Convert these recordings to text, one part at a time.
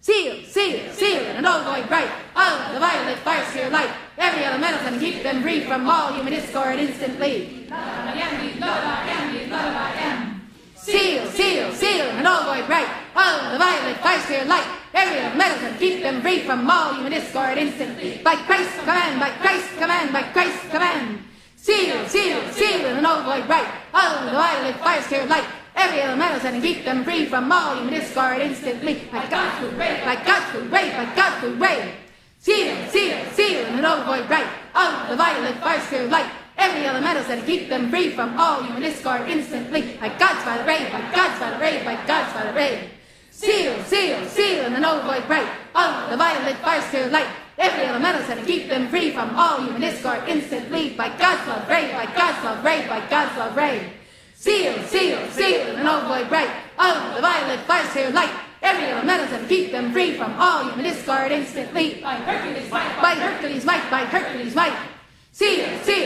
Seal, and all void bright, of the violet fire sphere light, every elemental and keep them free from all human discord instantly. Seal, and all void bright, of the violet fire sphere light, every elemental and keep them free from all human discord instantly. By Christ's command, by Christ's command, by Christ's command. Seal, and all void bright, of the violet fire sphere light, every elemental and keep them free from all human discord instantly. By God's good way, by God's good way, by God's good way. Seal, and all void bright, of the violet fire sphere light, every elemental and keep them free from all human discord instantly. By God's violet ray, by God's violet ray, by God's violet ray. Seal, and all void bright, of the violet fire sphere light, every elemental and keep them free from all human discord instantly. By God's love ray, by God's love ray, by God's love ray. Seal, and all void bright, of the violet fire sphere light, every elemental and keep them free from all human discord instantly. By Hercules' might, by Hercules' might, by Hercules' might. Seal,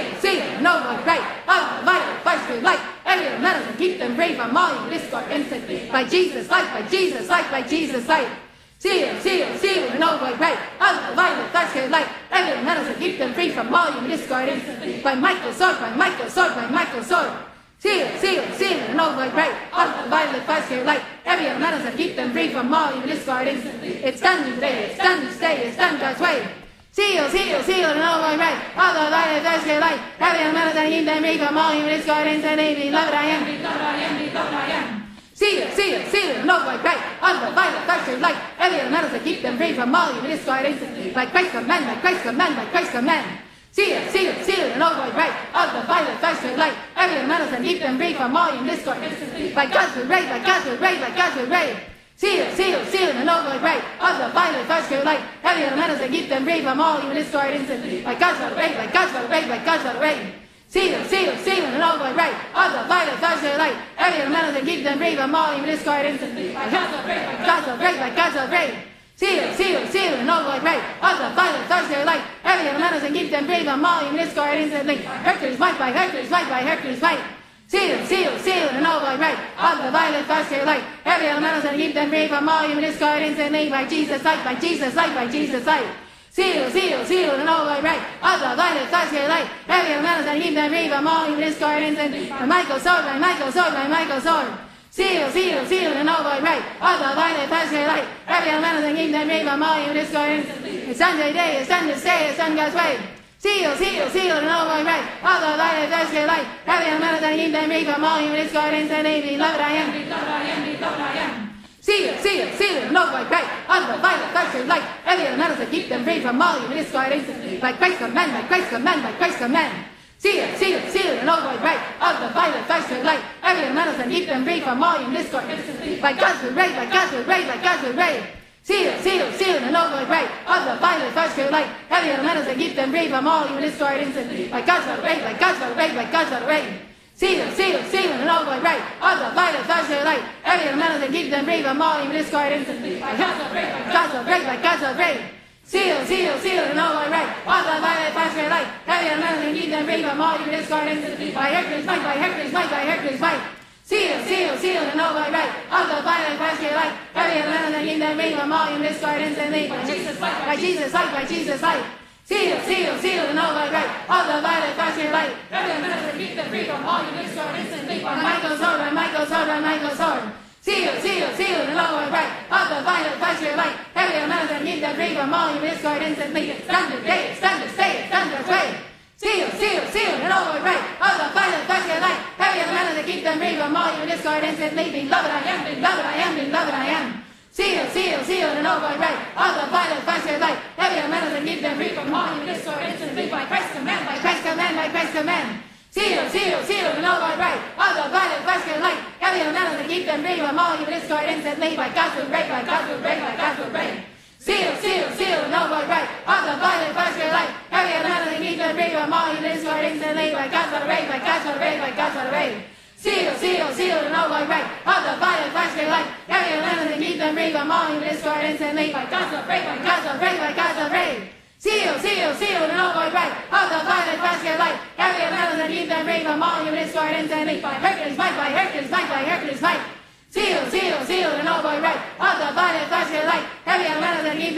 and all void bright, of the violet fire sphere light, every elemental and keep them free from all human discord instantly. By Jesus' light, by Jesus' light, by Jesus' light. Seal, and all void bright, of the violet fire sphere light, every elemental and keep them free from all human discord instantly. By Michael's sword, by Michael's sword, by Michael's sword. Seal, and all void bright, of the violet fire sphere light, every elemental and keep them free from all human discord instantly. It's done today, it's done to stay, it's done God's way. Seal, and all void bright, of the violet fire sphere light, every elemental and keep them free from all human discord instantly. Beloved I am, beloved I am, beloved I am. Seal, and all void bright, of the violet fire sphere light, every elemental and keep them free from all human discord instantly. By Christ's command, by Christ's command, by Christ's command. Seal, and all void bright, of the violet fire sphere light, every elemental and keep them free from all human discord instantly. By God's good ray, by God's good ray, by God's good ray. Seal, and all void bright, of the violet fire sphere light, every elemental and keep them free from all human discord instantly. By God's good ray, by God's good ray, by God's good ray. Seal, and all void bright, of the violet fire sphere light, every elemental and keep them free from all human discord instantly. By God's good ray, by God's good ray, by God's good ray. Seal, and all void bright, of the violet fire sphere light, every elemental and keep them free from all human discord instantly. Hercules' might, by Hercules' might, by Hercules' might. Seal, and all void bright, of the violet fire sphere light, every elemental and keep them free from all human discord instantly. By Jesus' light, by Jesus' light, by Jesus' light. Seal, and all void bright, of the violet fire sphere light, every elemental and keep them free from all human discord instantly. By Michael's sword, by Michael's sword, by Michael's sword. Seal, and all void bright, of the violet fire sphere light, every elemental and keep them free from all human discord instantly. It's done today, it's done to stay, it's done God's way. Seal, and all void bright, of the violet fire sphere light, every elemental and keep them free from all human discord instantly. Beloved I am, beloved I am, beloved I am. Seal, and all void bright, of the violet fire sphere light, every elemental and keep them free from all human discord instantly. By Christ's command, by Christ's command, by Christ's command. Seal, and all void bright, of the violet fire sphere light, every elemental and keep them free from all human discord instantly. By God's good ray, by God's good ray, by God's good ray. Seal, and all void bright, of the violet fire sphere light, every elemental and keep them free from all human discord instantly. By God's good ray, by God's good ray, by God's good ray. Seal, and all void bright, of the violet fire sphere light, every elemental and keep them free from all human discord instantly. By God's good ray, by God's good ray, by God's good ray. Seal, and all void bright, of the violet fire sphere light, every elemental and keep them free from all human discord instantly. By Hercules' might, by Hercules' might, by Hercules' might. Seal, and all void bright, of the violet fire sphere light, every elemental and keep them free from all human discord instantly. By Jesus' light, by Jesus' light, by Jesus' light. Seal, and all void bright, of the violet fire sphere light, every elemental and keep them free from all human discord instantly. By Michael's sword, by Michael's sword, by Michael's sword. Seal, and all void bright, of the violet fire sphere light, every elemental and keep them free from all human discord instantly. It's done today, it's done to stay, it's done God's way. Seal, and all void bright, of the violet fire sphere light, every elemental and keep them free from all human discord instantly. Beloved I am, beloved I am, beloved I am. Seal, and all void bright, of the violet fire sphere light, every elemental and keep them free from all human discord instantly. By Christ's command, by Christ's command, by Christ's command. Seal, and all void bright, of the violet fire sphere light, every elemental and keep them free from all human discord instantly. By God's good ray, by God's good ray, by God's good ray. Seal, and all void bright, of the violet fire sphere light, every elemental and keep them free from all human discord instantly. By God's good ray, by God's good ray, by God's good ray. Seal, and all void bright, of the violet fire sphere light, every elemental and keep them free from all human discord instantly. By God's good ray, by God's good ray, by God's good ray. Seal, and all void bright, of the violet fire sphere light, every elemental and keep them free from all human discord instantly. By Hercules' might, by Hercules' might, by Hercules' might. Seal, and all void bright, of the violet fire sphere light, every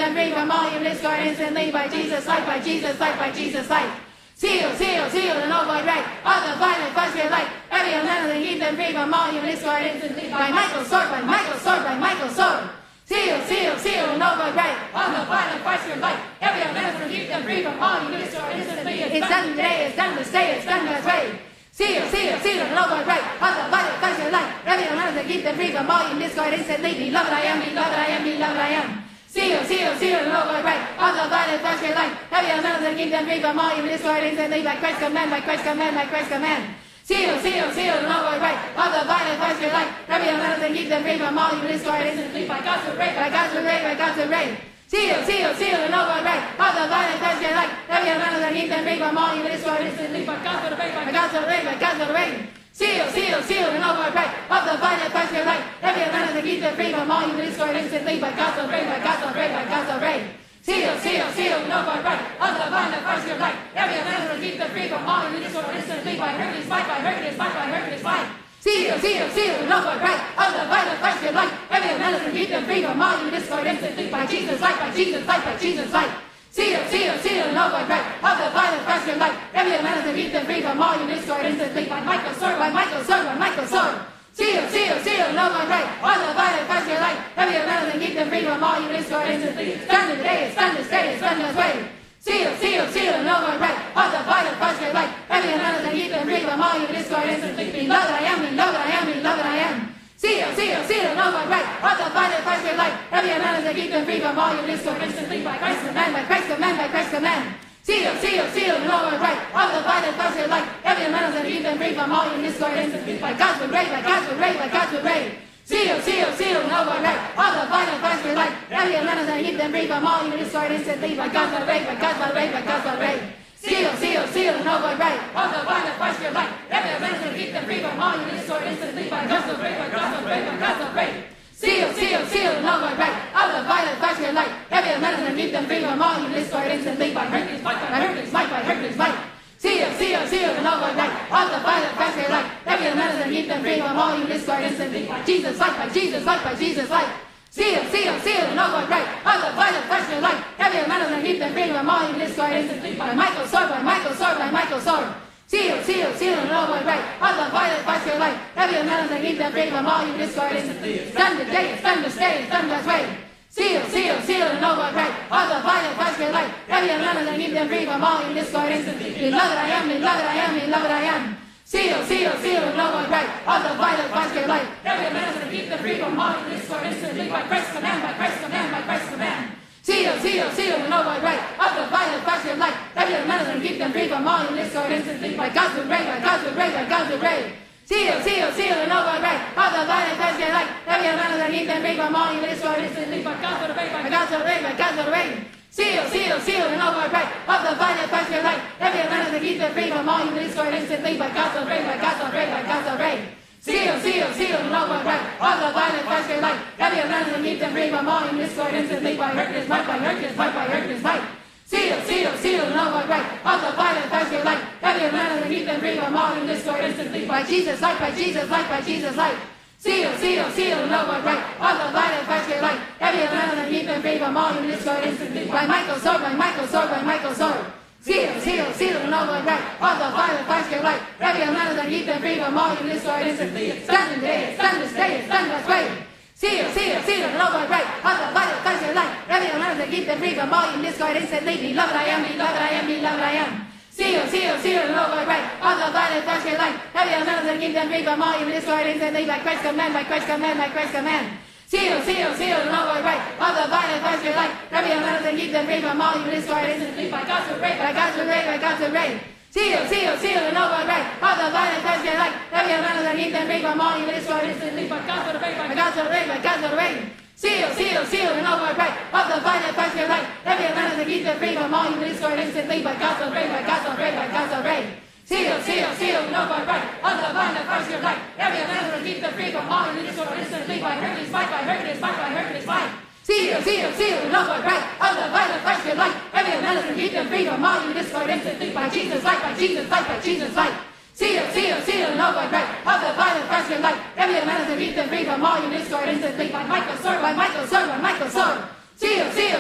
them free from all evil, discord instantly by Jesus' light, by Jesus' light, by Jesus' light. Seal, seal, seal, and no void right. All the violent flesh your light. Every amendment keep them free from all evil, discord instantly by Michael's sword, by Michael's sword, by Michael's sword. Seal, seal, seal, and no void right. All the violent flesh your light. Every amendment keep them free from all evil, discord instantly. It's done today, it's done to stay, it's done God's way. Seal, seal, seal, and no void right. All the violent flesh your light. Every amendment keep them free from all evil, discord instantly. Beloved I am, beloved I am, beloved I am. Seal, seal, seal, and no void right. All the violent flesh your light. Every amendment keep them free from all evil, discord instantly. By Christ's command, by Christ's command, by Christ's command. Seal, seal, seal, and no void right. All the violent flesh your light. Every amendment keep them free from all evil, discord instantly. By God's array, by God's array, by God's array. Seal, seal, seal, and no void right. All the violent flesh your light. Every amendment keep them free from all evil, discord instantly. By God's array, by God's array, by God's array. Seal, seal, seal, and no void right. All the violent flesh your light. Every amendment keep them free from all evil, discord instantly. By God's array, by God's array, by God's array. Seal, seal, seal, and no void right. All the violent flesh your light. Every amendment keep them free from all evil, discord instantly. By Hercules fight, by Hercules fight, by Hercules fight. Seal, seal, seal, and no void right. All the violent flesh your light. Every amendment keep them free from all evil, discord instantly. By Jesus light, by Jesus light, by Jesus light. Seal, seal, seal, and no void right. All the violent flesh your light. Every amendment keep them free from all evil, discord instantly. By Michael's sword, by Michael's sword, by Michael's sword. Seal, seal, seal, and no void right. All the violent flesh your light. Every amendment keep them free from all evil, discord instantly. It's done today, it's done to stay, it's done God's way. Seal, seal, seal, and no void right. All the violent flesh your light. Every amendment keep them free from all evil, discord instantly. Beloved I am, beloved I am, beloved I am. Seal, seal, seal, and no void right. All the violent flesh your light. Every amendment keep them free from all evil, discord instantly. By Christ's command, by Christ's command, by Christ's command. Seal, seal, seal, and no void right. All the violent flesh your light. Every amendment keep them free from all evil, discord instantly. By God's array, by God's array, by God's array. Seal, seal, seal, and no void right. All the violent flesh your light. Every amendment keep them free from all evil, discord instantly. By God's array, by God's array, by God's array. Seal, seal, seal, and no void right. All the violent flesh your light. Every amendment keep them free from all evil, discord instantly. By God's array, by God's array, by God's array. Seal, seal, seal, and no void right. All the violent flesh your light. Every amendment keep them free from all evil, discord instantly. By Hercules fight, by Hercules fight, by Hercules fight. Seal, seal, seal, and no void right. All the violent flesh your light. Every amendment keep them free from all evil, discord instantly. By Jesus light, by Jesus light, by Jesus light. Seal, seal, seal, and no void right. All the violent flesh your light. Every amendment keep them free from all evil, discord instantly. By Michael's sword, by Michael's sword, by Michael's sword. Seal, seal, seal, and no void right. All the violent flesh your light. Every amendment keep them free from all evil, discord instantly. It's done today, it's done to stay, it's done God's way. Seal, seal, seal, and no void right. All the violent flesh your light. Every amendment keep them free from all evil, discord instantly. Beloved I am, beloved I am, beloved I am. Seal, seal, seal, and no void right. All the violent flesh your light. Every amendment keep them free from all evil, discord instantly. By Christ's command, by Christ's command, by Christ's command. Seal, seal, seal, and no void right. All the violent flesh your light. Every amendment keep them free from all evil, discord instantly. By God's array, by God's array, by God's array. Seal, seal, seal, and no void right. All the violent flesh your light. Every amendment keep them free from all evil, discord instantly. By God's array, by God's array, by God's array. Seal, seal, seal, and no void right. All the violent flesh your light. Every amendment keep them free from all evil, discord instantly. By God's array, by God's array, by God's array. Seal, seal, seal, and no void right. All the violent flesh your light. Every amendment keep them free from all evil, discord instantly. By Hercules fight, by Hercules fight, by Hercules fight. Seal, seal, seal, and no void right. All the violent flesh your light. Every amendment keep them free from all evil, discord instantly. By Jesus light, by Jesus light, by Jesus light. Seal, seal, seal, and no void right. All the violent flesh your light. Every amendment keep them free from all evil, discord instantly. By Michael's sword, by Michael's sword, by Michael's sword. Seal, seal, seal, and no void right. All the violent flesh your light. Every amendment keep them free from all evil, discord instantly. It's done today, it's done to stay, it's done God's way. Seal, seal, seal, and no void right. All the violent flesh your light. Every amendment keep them free from all evil, discord instantly. Beloved I am, beloved I am, beloved I am. Seal, seal, seal, and no void right. All the violent flesh your light. Every amendment keep them free from all evil, discord instantly. By Christ's command, by Christ's command, by Christ's command. Seal, seal, seal, and no void right. All the violent flesh your light. Every amendment keep them free from all evil, discord instantly. By God's array, by God's array, by God's array. Seal, seal, seal, and no void right. All the violent flesh your light. Every amendment keep them free from all evil, discord instantly. By God's array, by God's array, by God's array. Seal, seal, seal, and no void right. All the violent flesh your light. Every amendment keep them free from all evil, discord instantly. By God's array, by God's array, by God's array. Seal, seal, seal, and no void right. All the violent flesh your light. Every amendment keep them free from all evil, discord instantly. By Hercules fight, by Hercules fight, by Hercules fight. Seal, seal, seal, and no void right. All the violent flesh your light. Every amendment keep them free from all evil, discord instantly. By Jesus light, by Jesus light, by Jesus light. Seal, seal, seal, and no void right. All the violent flesh your light. Every amendment keep them free from all evil, discord instantly. By Michael's sword, by Michael's sword, by Michael's sword. Seal, seal, seal, and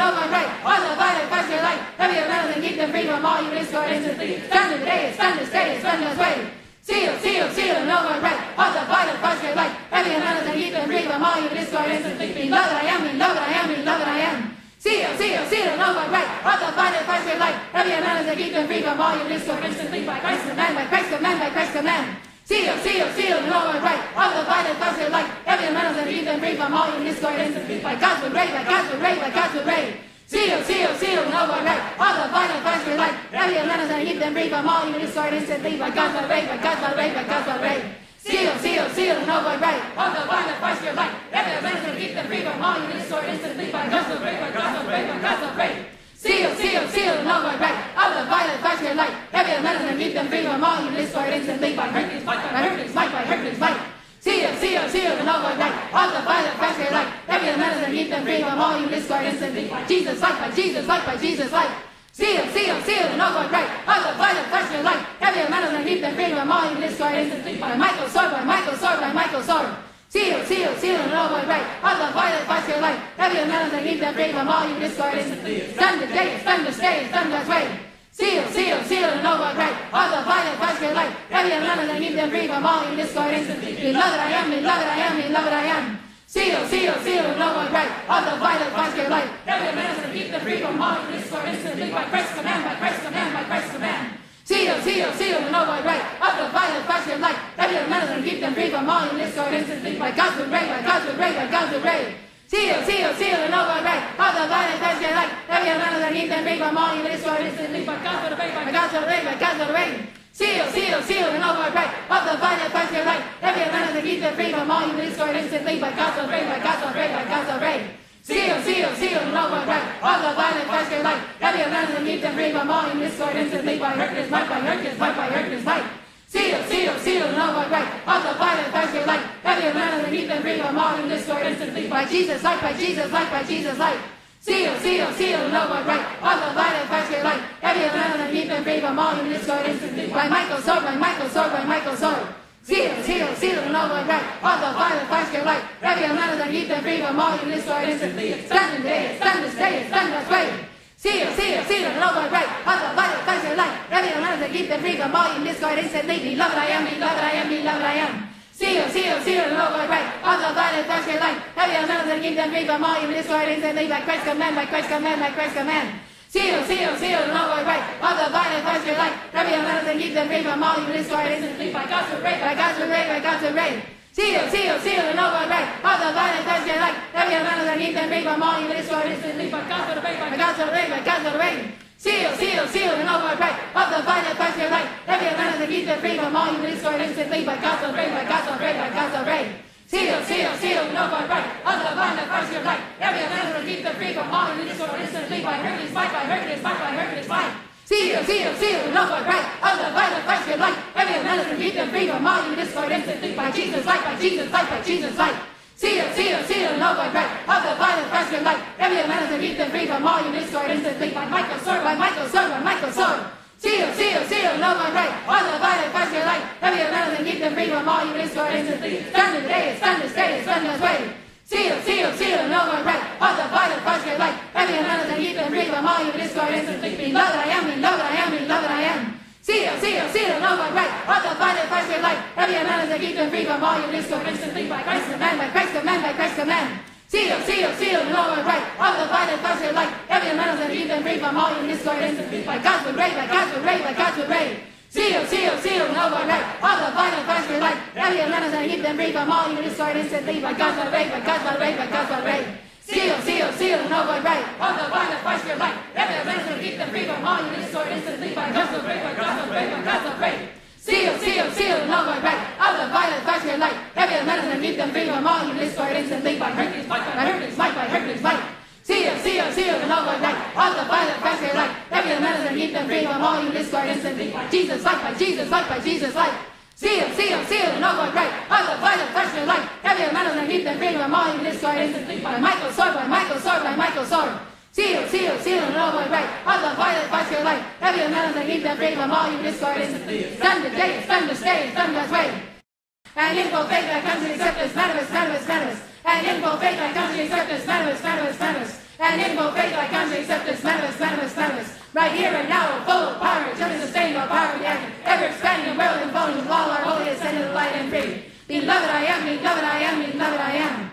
and over and right. All the violent fights for your life. Every menace and keep them free from all you discord instantly. Stand today, stand to stay, stand this way. Seal, seal, seal, and over and right. All the violent fights for your life. Every menace and keep them free from all you discord instantly. Beloved I am, beloved I am, beloved I am. Seal, seal, seal, and over and right. All the violent fights for your life. Every menace and keep them free from all you discord instantly. By Christ's command, by Christ's command, by Christ's command. Seal, seal, seal, and over and right. All the violent fights for your life. Every menace and keep them free from all you discord instantly. By God's will reign, by God's will reign, by God's will reign. Seal, seal, seal, and over and right. All the violent fights for your life. Every menace and keep them free from all you discord instantly. By God's will reign, by God's will reign, by God's will reign. Seal, seal, seal, and over and right. All the violent fights for your life. Every menace and keep them free from all you discord instantly. By God's will reign, by God's will reign, by God's will reign. Seal, seal, seal, and over and right. All the violent fights for your life. Every menace and keep them free from all you discord instantly. By Hercules' might, by Hercules' might, by Hercules' might. Seal, seal, seal, and over and right. All the violent fights for your life. Every menace and keep them free from all you discord instantly. By Jesus' light, by Jesus' light, by Jesus' light. Seal, seal, seal, and over and right. All the violent fights for your life. Every menace and keep them free from all you discord instantly. By Michael's sword, by Michael's sword, by Michael's sword. Seal, seal, seal, and over and right. All the violent fights for your life. Every menace and keep them free from all you discord instantly. Stand today, stand to stay, stand this way. Seal, seal, seal, and over and right. All the violent fights for your life. Every menace and keep them free from all you discord instantly. Beloved I am, beloved I am, beloved I am. Seal, seal, seal, and over and right. All the violent fights for your life. Every menace and keep them free from all you discord instantly. By Christ's command, by Christ's command, by Christ's command. Seal, seal, seal, and over and right. All the violent fights for your life. Every menace and keep them free from all you discord instantly. By God's will reign, by God's will reign, by God's will reign. Seal, seal, seal, and over and right. All the violent fights for your life. Every menace and keep them free from all you discord instantly. By God's will reign, by God's will reign, by God's will reign. Seal, seal, seal, and over and right. All the violent fights for your life. Every menace and keep them free from all you discord instantly. By God's will reign, by God's will reign, by God's will reign. Seal, seal, seal, and over and right. All the violent fights for your life. Every menace and keep them free from all you discord instantly. By Hercules' might, by Hercules' might, by Hercules' might. Seal, seal, seal, and over and right. All the violent fights for your life. Every menace and keep them free from all you discord instantly. By Jesus' light, by Jesus' light, by Jesus' light. Seal, seal, seal, and over and right. All the violent fights for your life. Every menace and keep them free from all you discord instantly. By Michael's sword, by Michael's sword, by Michael's sword. Seal, seal, seal, and over and right. All the violent fights for your life. Every menace and keep them free from all you discord instantly. Stand today, stand this day, stand this way. Seal, seal, seal, and over and right. All the violent fights for your life. Every menace and keep them free from all you discord instantly. Beloved I am, beloved I am, beloved I am. Seal, seal, seal, and over and right. All the violent fights for your life. Every menace and keep them free from all you discord instantly. By Christ's command, by Christ's command, by Christ's command. Seal, seal, seal, and over and right. All the violent fights for your life. Every menace and keep them free from all you discord instantly. By God's will reign, by God's will reign, by God's will reign. Seal, seal, seal, and over and right. All the violent fights for your life. Every menace and keep them free from all you discord instantly. By God's will reign, by God's will reign, by God's will reign. Seal, seal, seal, and over and right. All the violent fights for your life. Every menace and keep them free from all you discord instantly. By God's will reign, by God's will reign, by God's will reign. Seal, seal, seal, and over and right. All the violent fights for your life. Every menace and keep them free from all you discord instantly. By Hercules' might, by Hercules' might, by Hercules' might. Seal, seal, seal, and over and right. All the violent fights for your life. Every menace and keep them free from all you discord instantly. By Jesus' light, by Jesus' light, by Jesus' light. Seal, seal, seal, and over and right. All the violent fights for your life. Every menace and keep them free from all you discord instantly. By Michael's sword, by Michael's sword, by Michael's sword. Seal, seal, seal, and over and right. All the violent fights for your life. Every menace and keep them free from all you discord instantly. Stand today, stand this day, stand this way. Seal, seal, seal, and over and right. All the violent fights for your life. Every menace and keep them free from all you discord instantly. Beloved I am, beloved I am, beloved I am. Seal, seal, seal, and over and right. All the violent fights for your life. Every menace and keep them free from all you discord instantly. By Christ's command, by Christ's command, by Christ's command. Seal, seal, seal, and over and right. All the violent fights for your life. Every menace and keep them free from all you discord instantly. By God's will reign, by God's will reign, by God's will reign. Seal, seal, seal, and over and right. All the violent fights for your life. Every menace and keep them free from all you discord instantly. By God's will reign, by God's will reign, by God's will reign. Seal, seal, seal, and over and right. All the violent fights for your life. Every menace and keep them free from all you discord instantly. By God's will reign, by God's will reign, by God's will reign. Seal, seal, seal, and over and right. All the violent fights for your life. Every menace and keep them free from all you discord instantly. By Hercules' might, by Hercules' might, by Hercules' might. Seal, seal, seal, and over and right. All the violent fights for your life. Every menace and keep them free from all you discord instantly. By Jesus' light, by Jesus' light, by Jesus' light. Seal, seal, seal, and over and right. All the violent fights for your life. Every menace and keep them free from all you discord instantly. By Michael's sword, by Michael's sword, by Michael's sword. Seal, seal, seal, and over and right. All the violent fights for your life. Every menace and keep them free from all you discord instantly. Stand today, stand to stay, stand this way. And in full faith I come to accept this manifest, manifest, manifest. And in full faith I come to accept this manifest, manifest, manifest. and in full faith, like Andre, except this manifest. Right here and now, full of power, eternally sustainable power, the ever-expanding world and flowing with all our holy ascended light and free. Beloved I am, beloved I am, beloved I am.